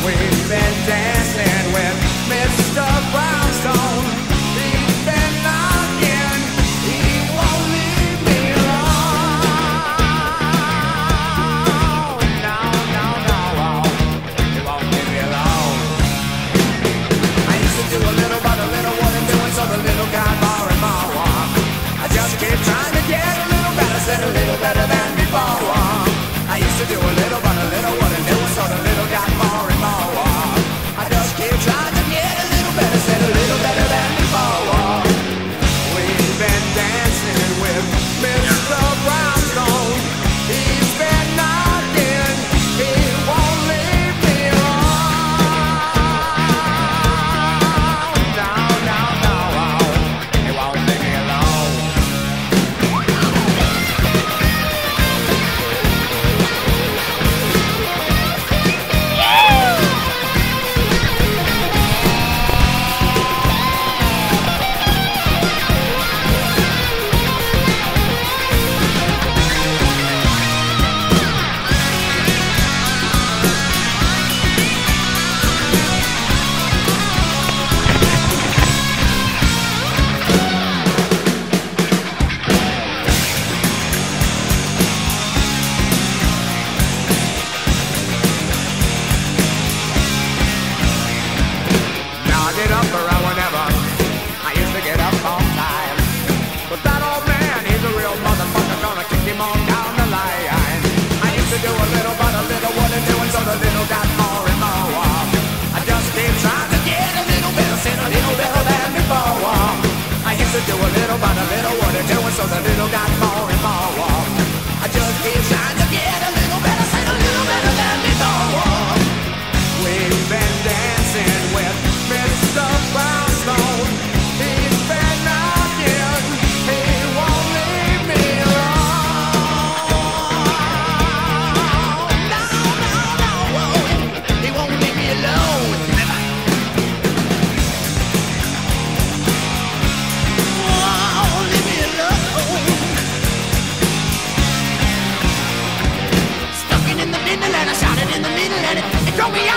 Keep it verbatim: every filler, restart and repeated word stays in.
We've been dancing with Mister Brownstone. He's been knocking, he won't leave me alone. No, no, no, he won't leave me alone. I used to do a little, but a little wasn't doing, so the little got more and more. I just keep trying to get a little better, said a little better than before. I used to do a little, but a little wasn't doing, so the little got more and more. I just keep trying to get a little better, said a little better than before. We've been dancing with Mister Brownstone. He's been knocking, he won't leave me alone. No, no, no, he won't leave me alone. Get up around whenever I used to get up on time. But that old man, he's a real motherfucker, gonna kick him on down the line. I used to do a little, but a little wasn't doing, so the little got more and more. I just keep trying to get a little better, said a little better than before. I used to do a little, but a little wasn't doing, so the little got more and more. I just keep trying to get a little better, said a little better than before. We've been dancing with Mister Brownstone. He's been knocking, he won't leave me alone. No, no, no, he won't leave me alone. Won't leave me alone. Stuck it in the middle and I shot it in the middle and it, it drove me out.